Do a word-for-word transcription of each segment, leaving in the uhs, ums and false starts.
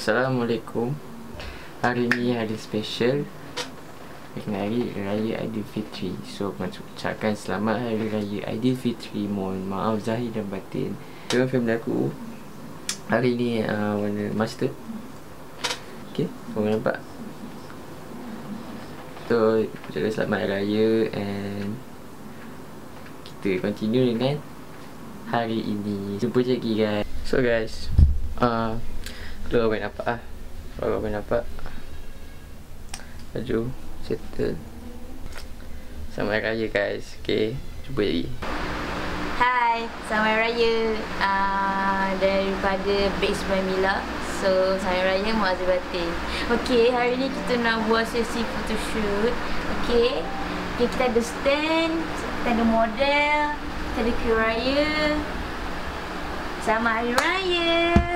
Assalamualaikum. Hari ni hari special dengan hari Raya Aidilfitri. So mengucapkan selamat Hari Raya Aidilfitri. Mohon maaf zahir dan batin. Dengan family aku hari ni uh, warna mustard. Okay, korang nampak? So ucapkan selamat Hari Raya. And kita continue dengan hari ini. Jumpa lagi guys. So guys, uh, kalau korang nampak lah, kalau korang nampak baju settle. Selamat Hari Raya guys. Okay, jumpa lagi. Hai, selamat Hari Raya uh, daripada Base by Mila. So, selamat Hari Raya Muazzam Batin. Okay, hari ni kita nak buat sesi photoshoot. Okay, okay, kita ada stand, kita ada model, kita ada queue raya. Selamat Hari Raya.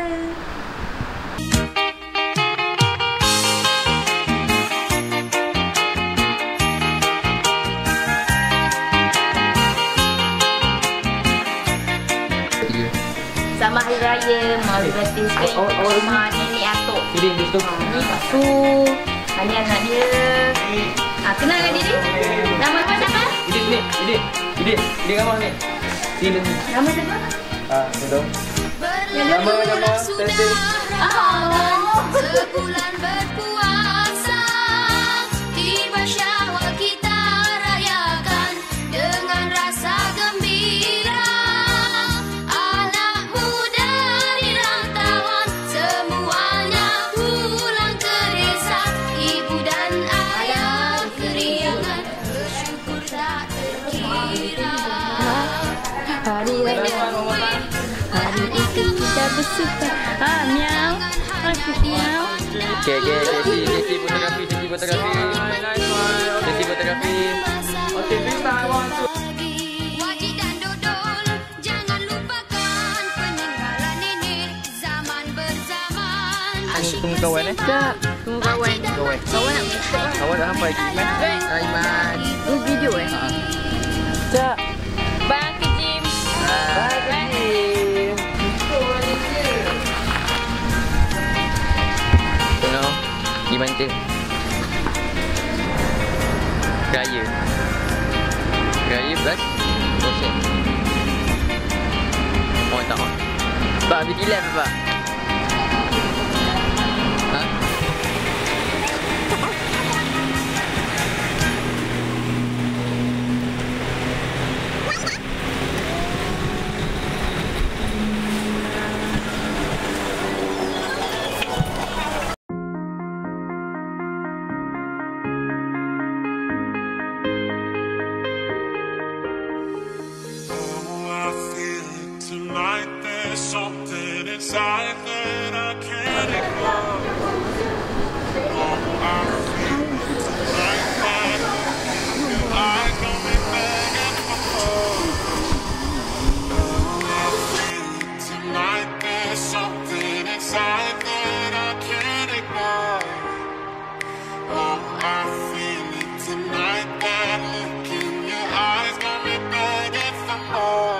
Selamat Hari Raya Muazzam Batin sekali. Mama nenek atuk. Ini di situ. Ni Pak Su. Ini anak dia. Ah, kenal dengan dia ni? Nama kau siapa? Ini ni, ini. Ini, ini gambar ni. Sini ni. Nama siapa? Ah, betul. Nama nama Tete. Oh. Sebulan berpuasa, tiba Syawal kita rayakan dengan rasa gembira. Anak muda di rantauan semuanya pulang ke desa. Ibu dan ayah keringat bersyukur tak terkira. Hari Raya. Hari itu kita bersuka. Ah, miau. Aku miau. Okay, okay, sesi, sesi fotografi, sesi fotografi. Sesi fotografi. Okay, freestyle, one, two. Wajib dan dodol, jangan lupakan peninggalan nenek zaman berzaman. Ini tunggu kawan eh? Tak. Tunggu kawan. Kawan. Kawan nak masuk. Kawan dah sampai lagi. Iman. Ah, Iman. Ini video eh? Tak. Bang Kejim. Bye, Kejim. Tengok. Iman tu. Raya. Raya plus proses. Oh tak oh. Sebab habis di lab apa? Ha? Tonight there's something inside that I can't ignore. Oh, I feel tonight that your eyes got me begging for more. Oh, I feel tonight there's something inside that I can't ignore. Oh, I feel it tonight that look in your eyes got me begging for more.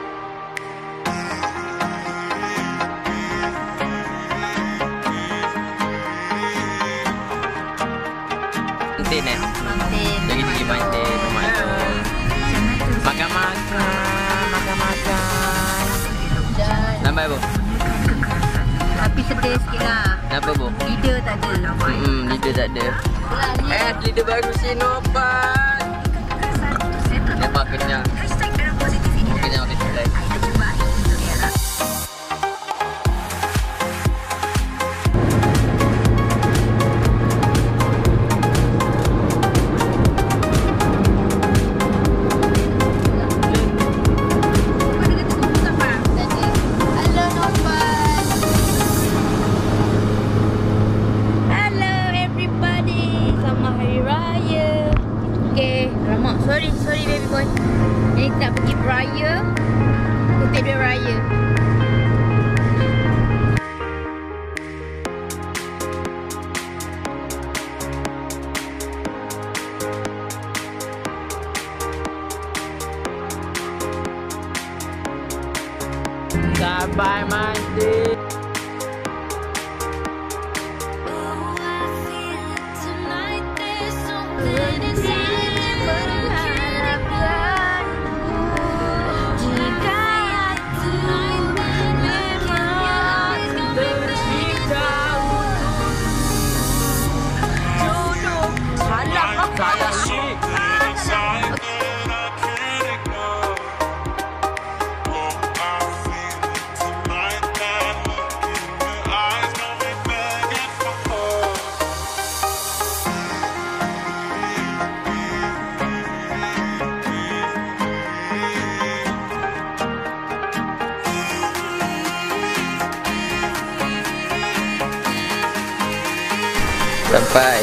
Mantin eh? Jadi pergi mantin rumah tu. Makan-makan, makan-makan. Nampak bu? Tapi sedih sikit lah. Kenapa bu? Leader tak ada. Hmm, leader tak ada. Eh, leader baru Sinopat. Nampak kenyang. Kenyang makan selai. Sorry, sorry baby boy. Jadi kita nak pergi beraya. Kutip dia raya. Sabar mandi. Sampai.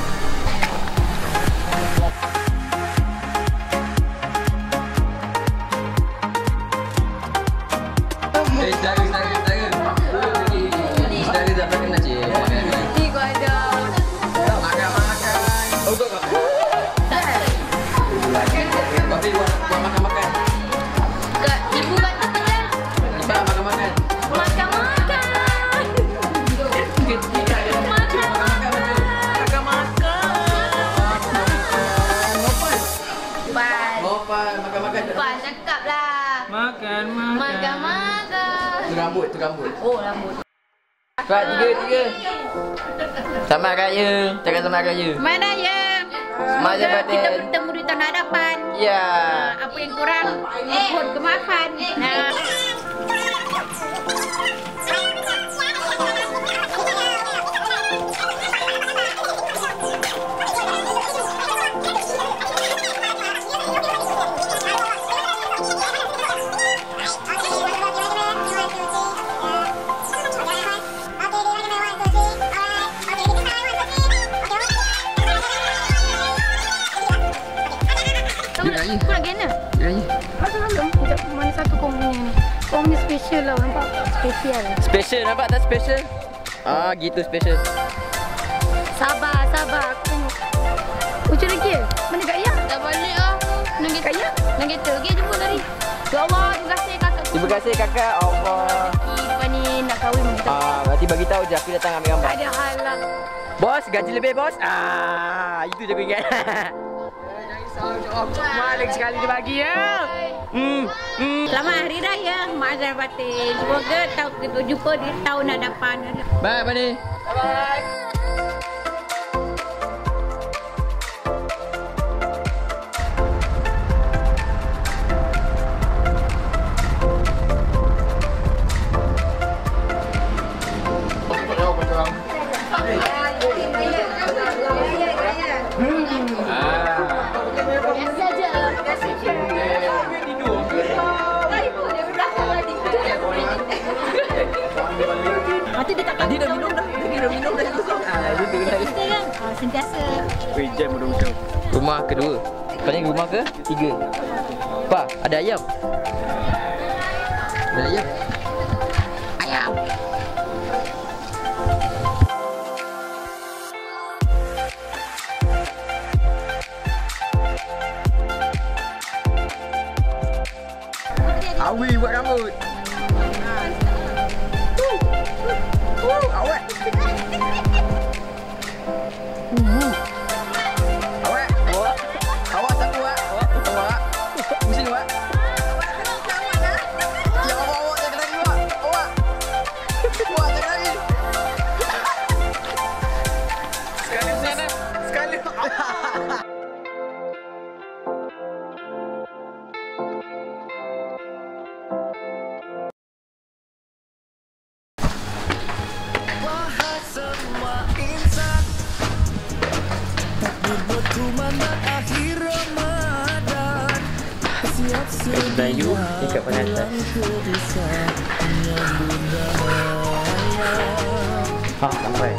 Eh, saudara, saudara, saudara. Saudara tak pernah kena cik. Ni kau ada. Makan, makan. Oh, kau kau. Tapi buat buat makan-makan. Kak, ibu kata macam Cepat makan-makan. makan-makan. Pan. Mopan, makan-makan. Pan, cakap lah. Makan, makan. Makan-makan. Tu rambut, tu rambut. Oh, rambut. Cepat, tiga, tiga. Selamat Raya. Cakap selamat Raya. Mana ya? Selamat Raya Batin. Kita bertemu di tahun hadapan. Ya. Apa yang kurang, mohon kemaafan. Nah. Dia Raya. Kau nak gana? Dia Raya. Macam mana? Mana satu kau punya ni? Kau punya special lah, nampak? Special. Special, nampak tak special? Ah, gitu special. Sabar, sabar. Aku tengok. Ucap lagi ya? Mana Kak Ya? Tak balik lah. Nang Kak Ya? Nang kereta. Okey, jumpa lari. Ya Allah, terima kasih kakak. Terima kasih kakak. Allah. Lepas ni nak kahwin dengan kita. Ah, berarti bagi tahu je aku datang ambil gambar. Ada hal lah. Bos, gaji lebih bos. Ah, itu je aku ingat. Malik sekali dia bagi ya. Hmm. Hmm. Selamat Hari Raya, Mak Azhar Batin. Semoga tahun kita jumpa di tahun hadapan. Bye, Bani. Bye. Nanti dia tak Dia dah minum dah. Dia dah minum dah. Ah, dia dah. kita kan ah, sentiasa. Weh, jam mudah-mudah. Rumah kedua. Kau ni rumah ke? Tiga. Pa, ada ayam. Ada ayam. Ayam. Awi buat rambut. Uh, awet. Uh. Awet. Awak. Awak tak kuat. Awak. Awak. Pusing awak. Ya awak awak jangan lari awak. Awak. Awak jangan lari. Sekali sana. Sekali. Bayu dekat pengantin. Ha, sampai.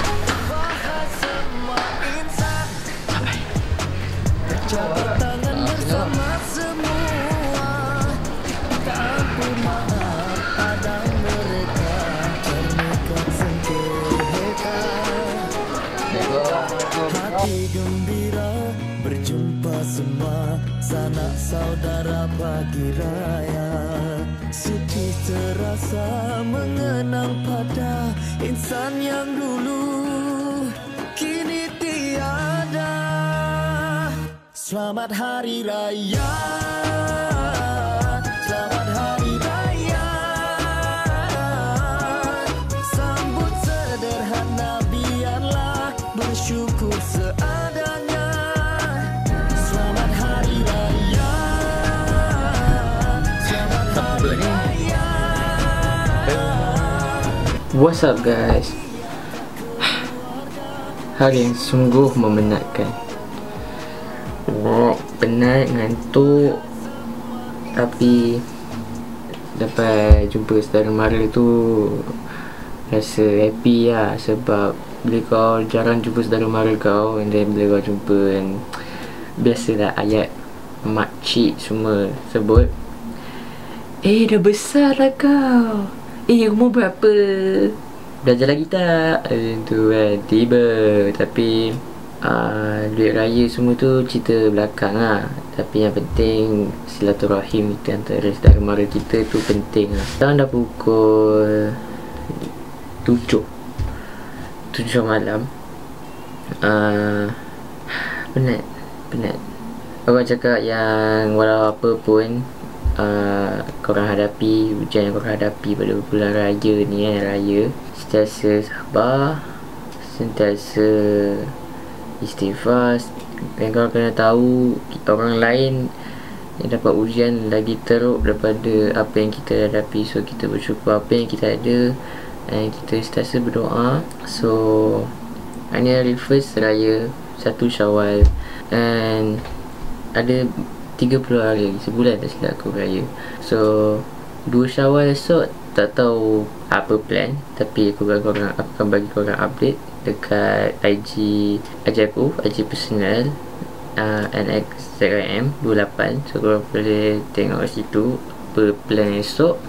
Hati gembira berjumpa semua sanak saudara pagi raya. Sedih terasa mengenang pada insan yang dulu kini tiada. Selamat Hari Raya. Selamat Hari Raya. Sambut sederhana biarlah bersyukur seadanya. Selamat Hari Raya. Selamat Hari Raya. What's up guys? Hari yang sungguh memenatkan. Oh, penat, ngantuk. Tapi dapat jumpa saudara mara tu rasa happy lah. Sebab bila kau jarang jumpa saudara mara kau, and then bila kau jumpa, and biasalah ayat makcik semua sebut, eh dah besar lah kau, eh umur berapa, belajar lagi tak, macam tu kan. Tiba tapi uh, duit raya semua tu cerita belakang lah. Tapi yang penting silaturahim kita antara saudara mara kita tu penting lah. Sekarang dah pukul tujuh tujuh malam. uh, Penat Penat. Orang cakap yang walau apa pun uh, korang hadapi, ujian yang korang hadapi pada bulan raya ni eh, raya, sentiasa sabar, sentiasa istighfar. Dan korang kena tahu orang lain yang dapat ujian lagi teruk daripada apa yang kita hadapi. So kita bersyukur apa yang kita ada, dan kita sentiasa berdoa. So ini hari first raya satu Syawal, and ada tiga puluh hari lagi, sebulan tak silap aku raya. So dua Syawal esok tak tahu apa plan, tapi aku akan korang, aku akan bagi korang update dekat I G I G aku, I G personal uh, N X Z I M dua lapan. So korang boleh tengok situ apa plan esok.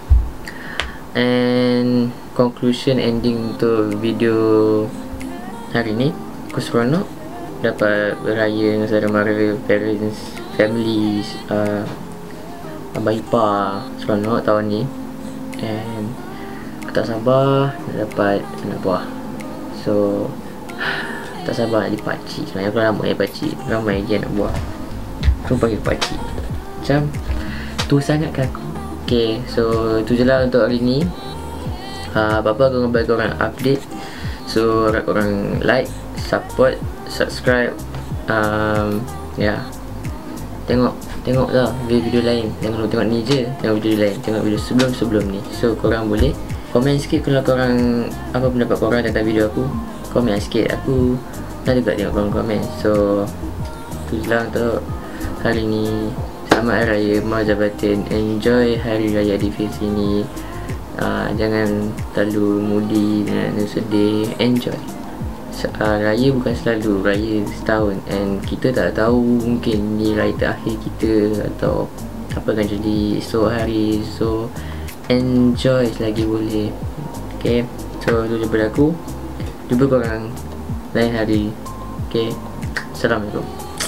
And conclusion ending untuk video hari ni, aku seronok dapat beraya dengan saudara mara, parents, families, uh, abah ipar. Seronok tahun ni, and aku tak sabar nak dapat anak buah. So tak sabar nak jadi pakcik. Sebenarnya aku lama jadi pakcik, ramai lagi anak buah, aku panggil pakcik. Macam tu sangat ke aku. Okay, so tu je lah untuk hari ni. uh, Apa-apa aku akan bagi korang update. So harap korang like, support, subscribe. um, Ya yeah. Tengok Tengok lah video-video lain. Jangan lupa tengok ni je, tengok video lain, tengok video sebelum-sebelum ni. So korang boleh komen sikit kalau korang, apa pendapat korang tentang video aku. Komen sikit, aku nak juga tengok korang komen. So tu je lah untuk hari ni. Selamat Hari Raya Mazhar Batin. Enjoy Hari Raya Aidilfitri ni. uh, Jangan terlalu moody dan sedih. Enjoy. uh, Raya bukan selalu, raya setahun, and kita tak tahu mungkin ni raya terakhir kita atau apa akan jadi esok hari. So enjoy selagi boleh. Okay, so tu je daripada aku. Jumpa korang lain hari. Okay, Assalamualaikum.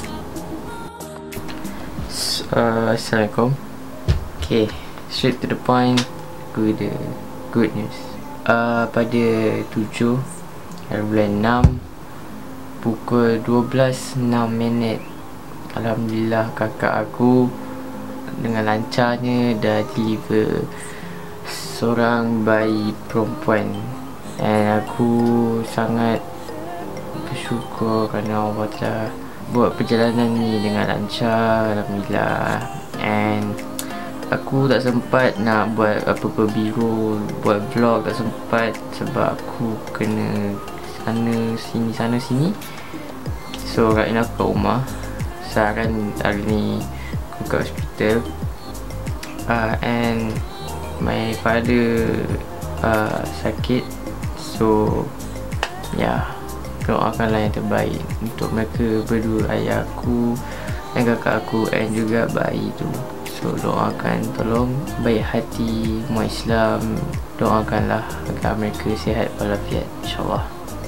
Uh, Assalamualaikum. Okay, straight to the point. Good uh, good news. uh, Pada tujuh hari bulan enam pukul dua belas enam minit, alhamdulillah kakak aku dengan lancarnya dah deliver seorang bayi perempuan. Dan aku sangat bersyukur kerana Allah telah buat perjalanan ni dengan lancar, alhamdulillah. And aku tak sempat nak buat apa-apa biru, buat vlog tak sempat sebab aku kena sana sini sana sini. So right now aku kat rumah. Saran hari ni aku kat hospital, uh, and my father uh, sakit. So ya, yeah, doakanlah yang terbaik untuk mereka berdua, ayah aku dan kakak aku, and juga bayi tu. So doakan, tolong baik hati umat Islam, doakanlah agar mereka sihat walafiat, insyaAllah.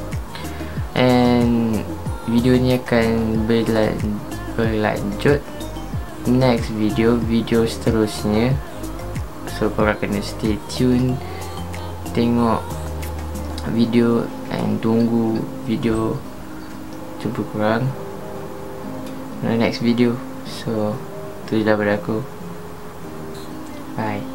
And video ni akan berlan berlanjut next video, video seterusnya. So korang kena stay tune, tengok video and tunggu video. Jumpa korangในnext video. So tu je daripada aku. Bye.